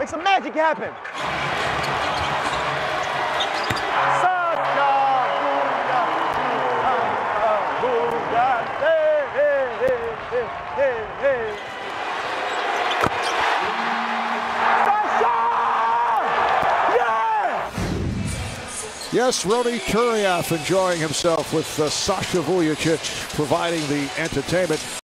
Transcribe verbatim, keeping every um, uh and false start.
make some magic happen. Sasha, booga, booga, hey, hey, hey, hey, hey. Sasha! Yeah! Yes, Rony Turiaf enjoying himself with uh, Sasha Vujacic providing the entertainment.